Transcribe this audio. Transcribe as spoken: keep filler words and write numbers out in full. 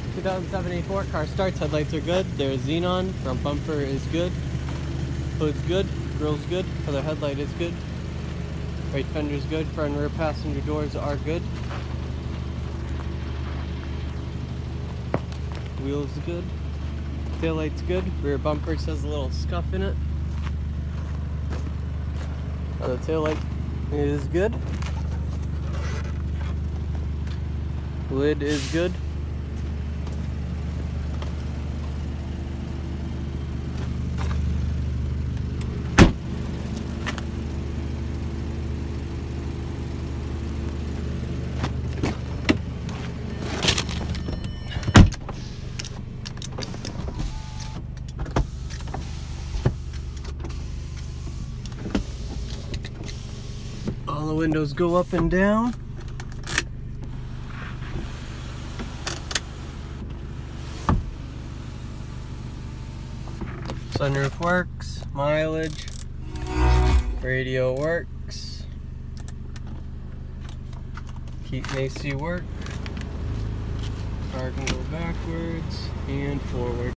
two thousand seven A four, car starts, headlights are good, they're xenon, front bumper is good, hood's good, grill's good, other headlight is good, right fender's good, front and rear passenger doors are good, wheels good, taillight's good, rear bumper says a little scuff in it, other taillight is good, lid is good. All the windows go up and down. Sunroof works, mileage, radio works, keep A C work, car can go backwards and forward.